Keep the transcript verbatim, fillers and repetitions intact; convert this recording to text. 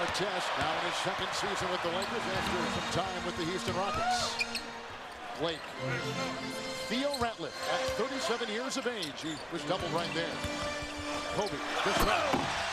Artest now in his second season with the Lakers after some time with the Houston Rockets. Blake. Theo Ratliff at thirty-seven years of age. He was double right there. Kobe. This round.